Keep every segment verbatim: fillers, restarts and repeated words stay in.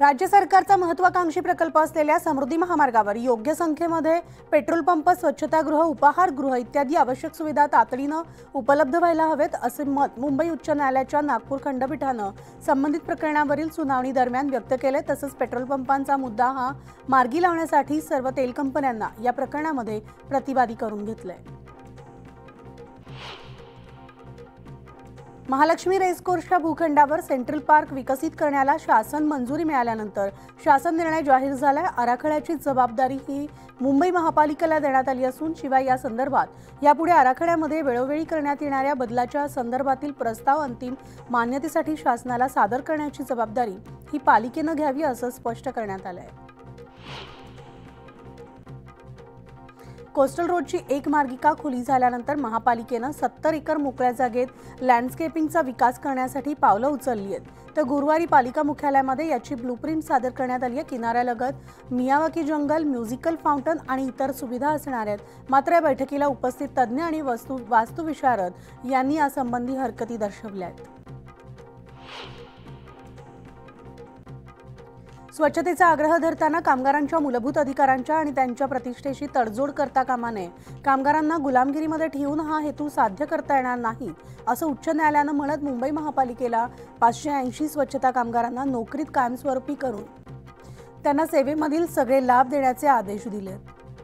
राज्य सरकारचा महत्त्वाकांक्षी प्रकल्प असलेल्या समृद्धी महामार्गावर योग्य संख्येमध्ये पेट्रोल पंप, स्वच्छतागृह, उपाहारगृह इत्यादी आवश्यक सुविधा तातडीने उपलब्ध व्हायला हवेत असे मत मुंबई उच्च न्यायालयाच्या नागपूर खंडपीठाने संबंधित प्रकरणावरील सुनावणी दरम्यान व्यक्त केले। तसंच पेट्रोल पंपांचा मुद्दा हा मार्गी लावण्यासाठी सर्व तेल कंपन्यांना या प्रकरणामध्ये प्रतिवादी करून घेतले। महालक्ष्मी रेसकोर्सच्या भूखंडावर सेंट्रल पार्क विकसित करण्याला शासन मंजुरी मिळाल्यानंतर शासन निर्णय जाहीर झाला। आराखड्याची जबाबदारी ही मुंबई महापालिकेला देण्यात आली असून शिवाय या संदर्भात यापुढे आराखड्यामध्ये वेळोवेळी करण्यात येणाऱ्या बदलाच्या संदर्भातील प्रस्ताव अंतिम मान्यतेसाठी शासनाला सादर करण्याची जबाबदारी ही पालिकेने घ्यावी असं स्पष्ट करण्यात आलं आहे। कोस्टल रोडची एक मार्गिका खुली झाल्यानंतर महापालिकेने सत्तर एकर मोकळ्या जागेत लँडस्केपिंगचा विकास करण्यासाठी पावलं उचलली आहेत। तर गुरुवारी पालिका मुख्यालयामध्ये याची ब्लूप्रिंट सादर करण्यात आली आहे। किनाऱ्यालगत मियावाकी जंगल, म्युझिकल फाउंटन आणि इतर सुविधा असणार आहेत। मात्र या बैठकीला उपस्थित तज्ज्ञ आणि वस्तू वास्तुविशारद यांनी यासंबंधी हरकती दर्शवल्या आहेत। स्वच्छतेचा आग्रह धरताना कामगारांच्या मूलभूत अधिकारांच्या आणि त्यांच्या प्रतिष्ठेशी तडजोड करता कामा नये। कामगारांना गुलामगिरीमध्ये ठेवून हा हेतू साध्य करता येणार नाही असं उच्च न्यायालयाने म्हणत मुंबई महापालिकेला पाचशे ऐंशी स्वच्छता कामगारांना नोकरीत कायमस्वरूपी करून त्यांना सेवेमधील सगळे लाभ देण्याचे आदेश दिले।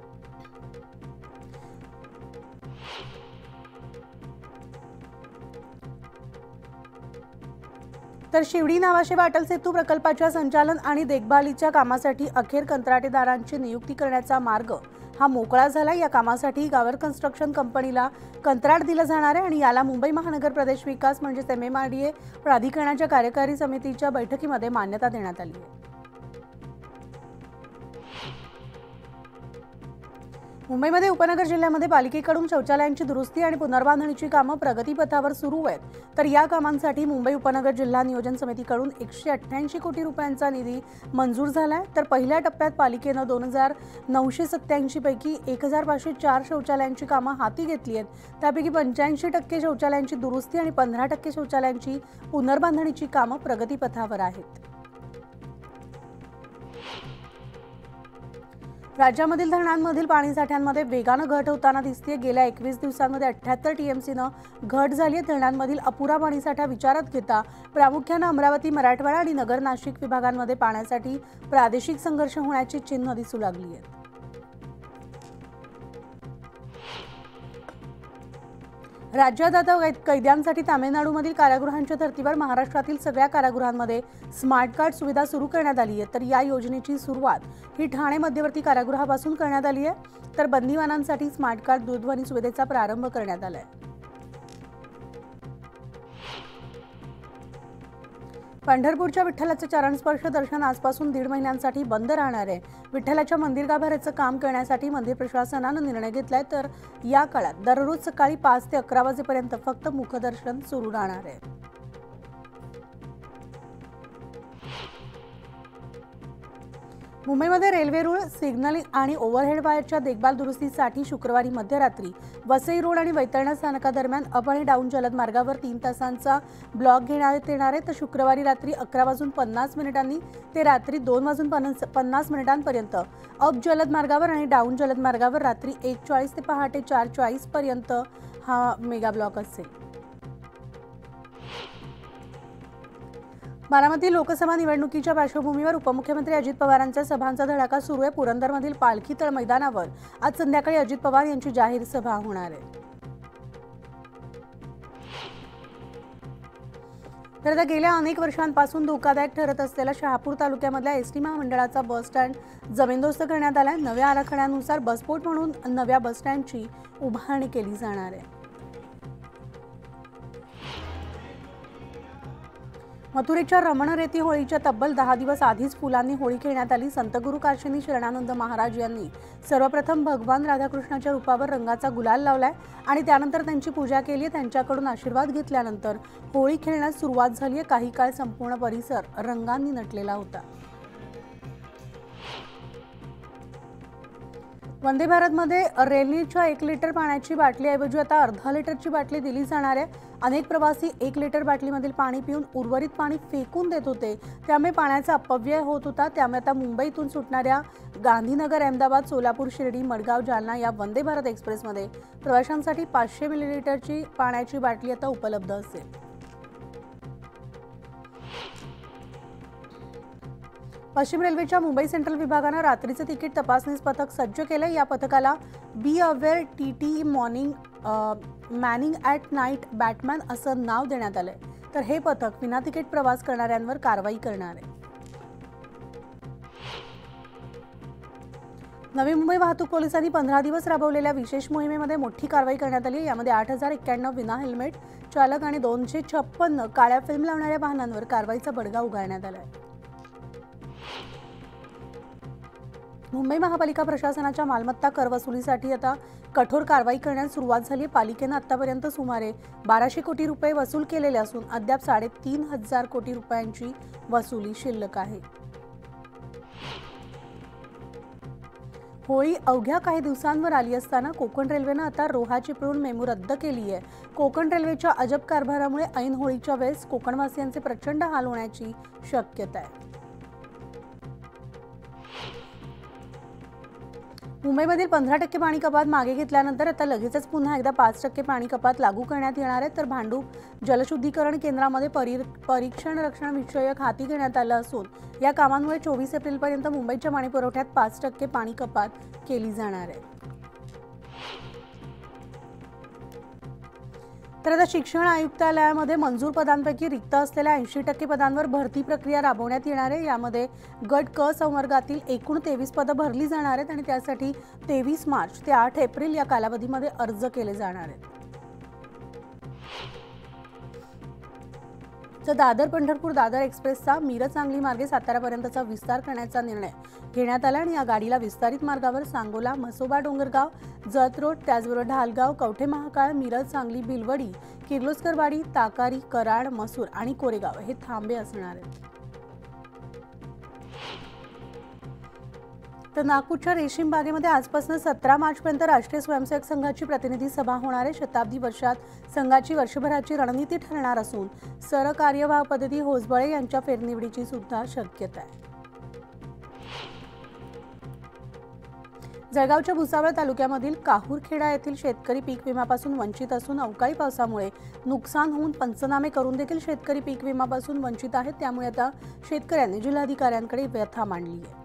तर शिवडी नावाशेवा अटल सेतू प्रकल्पाच्या संचालन आणि देखभालीच्या कामासाठी अखेर कंत्राटदारांची नियुक्ती करण्याचा मार्ग हा मोकळा झाला। या कामासाठी गावर कन्स्ट्रक्शन कंपनीला कंत्राट दिलं जाणार आहे आणि याला मुंबई महानगर प्रदेश विकास म्हणजे M M R D A प्राधिकरणाच्या कार्यकारी समितीच्या बैठकीमध्ये मान्यता देण्यात आली आहे। मुंबईमध्ये उपनगर जिल्ह्यामध्ये पालिकेकडून शौचालयांची दुरुस्ती आणि पुनर्बांधणीची कामं प्रगतीपथावर सुरू आहेत। तर या कामांसाठी मुंबई उपनगर जिल्हा नियोजन समितीकडून एकशे अठ्ठ्याऐंशी कोटी रुपयांचा निधी मंजूर झालाय। तर पहिल्या टप्प्यात पालिकेनं दोन हजार नऊशे सत्त्याऐंशी पैकी एक हजार पाचशे चार शौचालयांची कामं हाती घेतली आहेत। त्यापैकी पंच्याऐंशी टक्के शौचालयांची दुरुस्ती आणि पंधरा टक्के शौचालयांची पुनर्बांधणीची कामं प्रगतीपथावर आहेत। राज्यामधील धरणांमधील पाणीसाठ्यांमध्ये वेगानं घट होताना दिसते। गेल्या एकवीस दिवसांमध्ये अठ्ठ्याहत्तर टीएमसीनं घट झाली आहे। धरणांमधील अपुरा पाणीसाठा विचारात घेता प्रामुख्यानं अमरावती, मराठवाडा आणि नगर नाशिक विभागांमध्ये पाण्यासाठी प्रादेशिक संघर्ष होण्याची चिन्ह दिसू लागली आहेत। राज्यात आता कैद्यांसाठी तामिळनाडूमधील कारागृहांच्या धर्तीवर महाराष्ट्रातील सगळ्या कारागृहांमध्ये स्मार्ट कार्ड सुविधा सुरू करण्यात आली आहे। तर या योजनेची सुरुवात ही ठाणे मध्यवर्ती कारागृहापासून करण्यात आली आहे। तर बंदीवानांसाठी स्मार्ट कार्ड दूरध्वनी सुविधेचा प्रारंभ करण्यात आला आहे। पंढरपूरच्या विठ्ठलाचे चरणस्पर्श दर्शन आजपासून दीड महिन्यांसाठी बंद राहणार आहे। विठ्ठलाच्या मंदिर गाभाऱ्याचं काम करण्यासाठी मंदिर प्रशासनाने निर्णय घेतलाय। तर या काळात दररोज सकाळी पाच ते अकरा वाजेपर्यंत फक्त मुखदर्शन सुरू राहणार आहे। मुंबईमध्ये रेल्वे रूळ, सिग्नलिंग आणि ओव्हरहेड वायरच्या देखभाल दुरुस्तीसाठी शुक्रवारी मध्यरात्री वसई रोड आणि वैतरणा स्थानकादरम्यान अप आणि डाऊन जलद मार्गावर तीन तासांचा ब्लॉक घेण्यात येणार आहे। तर शुक्रवारी रात्री अकरा वाजून पन्नास मिनिटांनी ते रात्री दोन वाजून पन्नास मिनिटांपर्यंत अप जलद मार्गावर आणि डाऊन जलद मार्गावर रात्री एक चाळीस ते पहाटे चार चाळीस पर्यंत हा मेगा ब्लॉक असेल। बारामती लोकसभा निवडणुकीच्या पार्श्वभूमीवर उपमुख्यमंत्री अजित पवारांच्या सभांचा धडाका सुरू आहे। पुरंदरमधील पालखी तळ मैदानावर आज संध्याकाळी अजित पवार यांची जाहीर सभा होणार आहे। तर आता गेल्या अनेक वर्षांपासून धोकादायक ठरत असलेल्या शहापूर तालुक्यामधल्या एसटी महामंडळाचा बस स्टँड जमीनदोस्त करण्यात आलाय। नव्या आराखड्यानुसार बसपोर्ट म्हणून नव्या बस स्टँडची उभारणी केली जाणार आहे। मथुरेच्या रमणरेती होळीच्या तब्बल दहा दिवस आधीच फुलांनी होळी खेळण्यात आली। संतगुरू काशिनी शरणानंद महाराज यांनी सर्वप्रथम भगवान राधाकृष्णाच्या रूपावर रंगाचा गुलाल लावलाय आणि त्यानंतर त्यांची पूजा केली। त्यांच्याकडून आशीर्वाद घेतल्यानंतर होळी खेळण्यास सुरुवात झाली आहे। काही काळ संपूर्ण परिसर रंगांनी नटलेला होता। वंदे भारतमध्ये रेल्वेच्या एक लिटर पाण्याची बाटलीऐवजी आता अर्धा लिटरची बाटली दिली जाणार आहे। अनेक प्रवासी एक लिटर बाटलीमधील पाणी पिऊन उर्वरित पाणी फेकून देत होते, त्यामुळे पाण्याचा अपव्यय होत होता। त्यामुळे आता मुंबईतून सुटणाऱ्या गांधीनगर, अहमदाबाद, सोलापूर, शिर्डी, मडगाव, जालना या वंदे भारत एक्सप्रेसमध्ये प्रवाशांसाठी पाचशे मिलीलीटरची पाण्याची बाटली आता उपलब्ध असेल। पश्चिम रेल्वेच्या मुंबई सेंट्रल विभागाने रात्रीचे तिकीट तपासणी पथक सज्ज केले। या पथकाला be aware TT morning manning at night batman असं नाव देण्यात आलंय। तर हे पथक विना तिकीट प्रवास करणाऱ्यांवर कारवाई करणार आहे। नवी मुंबई वाहतूक पोलिसांनी पंधरा दिवस राबवलेल्या विशेष मोहिमेमध्ये मोठी कारवाई करण्यात आली। यामध्ये आठ हजार एक्क्याण्णव विना हेल्मेट चालक आणि दोनशे छप्पन्न काळ्या फिल्म लावणाऱ्या वाहनांवर कारवाईचा बडगा उगारण्यात आलाय। मुंबई महापालिका प्रशासनाच्या मालमत्ता कर वसुलीसाठी आता कठोर कारवाई करण्यास सुरुवात झाली आहे। पालिकेने आतापर्यंत सुमारे बाराशे कोटी रुपये वसूल केलेले असून अद्याप साडेतीन हजार कोटी रुपयांची वसुली शिल्लक आहे। होळी अवघ्या काही दिवसांवर आली असताना कोकण रेल्वेने आता रोहा चिपळूण मेमू रद्द केली आहे। कोकण रेल्वेच्या अजब कारभारामुळे ऐन होळीच्या वेळेस कोकणवासियांचे प्रचंड हाल होण्याची शक्यता आहे। मुंबईमधील पंधरा टक्के पाणी कपात मागे घेतल्यानंतर आता लगेचच पुन्हा एकदा पाच टक्के पाणी कपात लागू करण्यात येणार आहे। तर भांडूप जलशुद्धीकरण केंद्रामध्ये परीक्षण रक्षण विषयक हाती घेण्यात आलं असून या कामांमुळे चोवीस एप्रिलपर्यंत मुंबईच्या पाणी पुरवठ्यात पाच टक्के पाणी कपात केली जाणार आहे। तर आता शिक्षण आयुक्तालयामध्ये मंजूर पदांपैकी रिक्त असलेल्या ऐंशी टक्के पदांवर भरती प्रक्रिया राबवण्यात येणार आहे। यामध्ये गट क संवर्गातील एकूण तेवीस पदं भरली जाणार आहेत आणि त्यासाठी तेवीस मार्च ते आठ एप्रिल या कालावधीमध्ये अर्ज केले जाणार आहेत। तर दादर पंढरपूर दादर एक्सप्रेसचा मिरज सांगली मार्गे सातारापर्यंतचा विस्तार करण्याचा निर्णय घेण्यात आला आणि या गाडीला विस्तारित मार्गावर सांगोला, मसोबा, डोंगरगाव, जत रोड, त्याचबरोबर ढालगाव, कवठे महाकाळ, मिरज, सांगली, बिलवडी, किर्लोस्करवाडी, ताकारी, कराड, मसूर आणि कोरेगाव हे थांबे असणार आहेत। तर नागपूरच्या रेशीम बागेमध्ये आजपासून सतरा मार्चपर्यंत राष्ट्रीय स्वयंसेवक संघाची प्रतिनिधी सभा होणार आहे। शताब्दी वर्षात संघाची वर्षभराची रणनीती ठरणार असून सरकार्यवाह पद्धती होसबळे यांच्या फेरनिवडीची सुद्धा शक्यता आहे। जळगावच्या भुसावळ तालुक्यामधील काहूरखेडा येथील शेतकरी पीक विम्यापासून वंचित असून अवकाळी पावसामुळे नुकसान होऊन पंचनामे करून देखील शेतकरी पीक विम्यापासून वंचित आहेत। त्यामुळे आता शेतकऱ्यांनी जिल्हाधिकाऱ्यांकडे व्यथा मांडली आहे।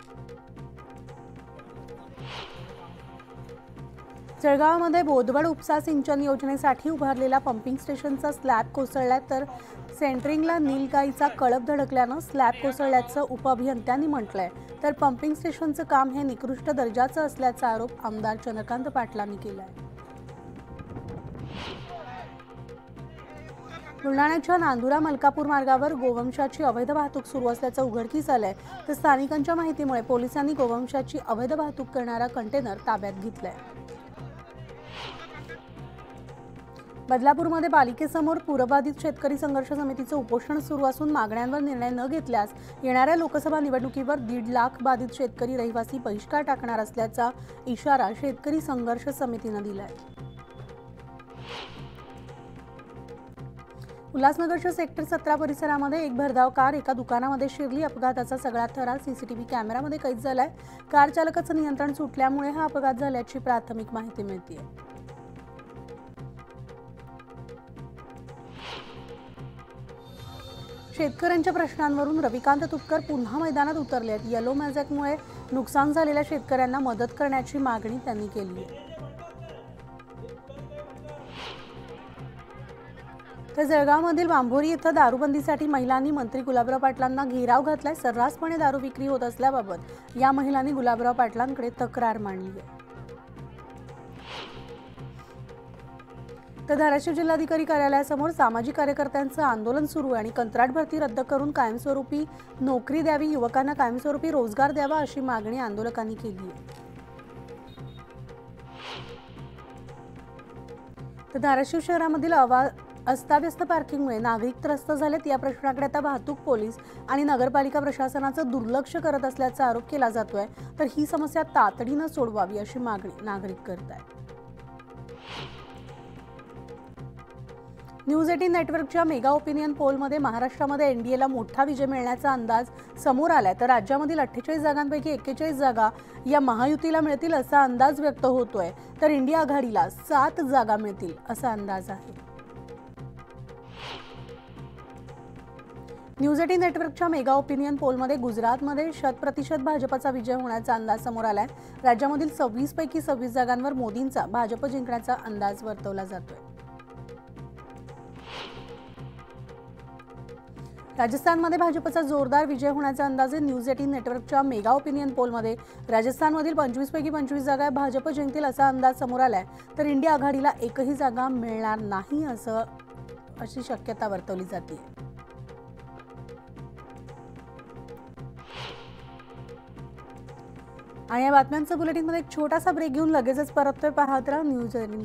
जळगावमध्ये बोदवड उपसा सिंचन योजनेसाठी उभारलेला पंपिंग स्टेशनचा स्लॅब कोसळला तर सेंटरिंगला नीलगाईचा कळप धडकल्यानं स्लॅब कोसळल्याचं उपअभियंत्यांनी म्हटलंय। तर पंपिंग स्टेशनचं काम हे निकृष्ट दर्जाचं असल्याचा आरोप आमदार चंद्रकांत पाटलांनी केलाय। बुलढाण्याच्या नांदुरा मलकापूर मार्गावर गोवंशाची अवैध वाहतूक सुरू असल्याचं उघडकीस आलंय। तर स्थानिकांच्या माहितीमुळे पोलिसांनी गोवंशाची अवैध वाहतूक करणारा कंटेनर ताब्यात घेतलाय। बदलापूरमध्ये पालिकेसमोर पूरबाधित शेतकरी संघर्ष समितीचं उपोषण सुरू असून मागण्यांवर निर्णय न घेतल्यास येणाऱ्या लोकसभा निवडणुकीवर दीड लाख बाधित शेतकरी रहिवासी बहिष्कार टाकणार असल्याचा इशारा शेतकरी संघर्ष समितीनं दिलाय। उल्हासनगरच्या सेक्टर सतरा परिसरामध्ये एक भरधाव कार एका दुकानामध्ये शिरली। अपघाताचा सगळा थरार सीसीटीव्ही कॅमेरामध्ये कैद झालाय। कार चालकाचं नियंत्रण सुटल्यामुळे हा अपघात झाल्याची प्राथमिक माहिती मिळते। शेतकऱ्यांच्या प्रश्नांवरून रविकांत तुपकर पुन्हा मैदानात उतरले आहेत। येलो मॅझॅकमुळे नुकसान झालेल्या शेतकऱ्यांना मदत करण्याची मागणी त्यांनी केली आहे। तर जळगावमधील बांभोरी इथं दारूबंदीसाठी महिलांनी मंत्री गुलाबराव पाटलांना घेराव घातलाय। सर्रासपणे दारू विक्री होत असल्याबाबत या महिलांनी गुलाबराव पाटलांकडे तक्रार मांडली आहे। तर धाराशिव जिल्हाधिकारी कार्यालयासमोर सामाजिक कार्यकर्त्यांचं आंदोलन सुरू आहे आणि कंत्राट भरती रद्द करून कायमस्वरूपी नोकरी द्यावी, युवकांना कायमस्वरूपी रोजगार द्यावा अशी मागणी आंदोलकांनी केली आहे। तर धाराशिव शहरामधील अवा अस्ताव्यस्त पार्किंगमुळे नागरिक त्रस्त झालेत। या प्रश्नाकडे आता वाहतूक पोलीस आणि नगरपालिका प्रशासनाचं दुर्लक्ष करत असल्याचा आरोप केला जातोय। तर ही समस्या तातडीनं सोडवावी अशी मागणी नागरिक करत आहेत। न्यूज एटीन नेटवर्कच्या मेगा ओपिनियन पोलमध्ये महाराष्ट्रामध्ये एनडीएला मोठा विजय मिळण्याचा अंदाज समोर आलाय, तर राज्यामधील अठ्ठेचाळीस जागांपैकी एक्केचाळीस जागा या महायुतीला मिळतील असा अंदाज व्यक्त होतोय, तर इंडिया आघाडीला सात जागा मिळतील असा अंदाज आहे. न्यूज एटीन नेटवर्कच्या मेगा ओपिनियन पोलमध्ये गुजरातमध्ये शत प्रतिशत भाजपचा विजय होण्याचा अंदाज समोर आलाय. राज्यामधील सव्वीस पैकी सव्वीस जागांवर मोदींचा भाजप जिंकण्याचा अंदाज वर्तवला जातोय. राजस्थानमध्ये भाजपचा जोरदार विजय होण्याचा अंदाज आहे. न्यूज एटीन नेटवर्कच्या मेगा ओपिनियन पोलमध्ये राजस्थानमधील पंचवीस पैकी पंचवीस जागा भाजप जिंकतील असा अंदाज समोर आलाय, तर इंडिया आघाडीला एकही जागा मिळणार नाही असं अशी शक्यता वर्तवली जाते. आणि या बातम्यांचं बुलेटिनमध्ये एक छोटासा ब्रेक घेऊन लगेचच परततोय. पाहत राहा न्यूज एटीन.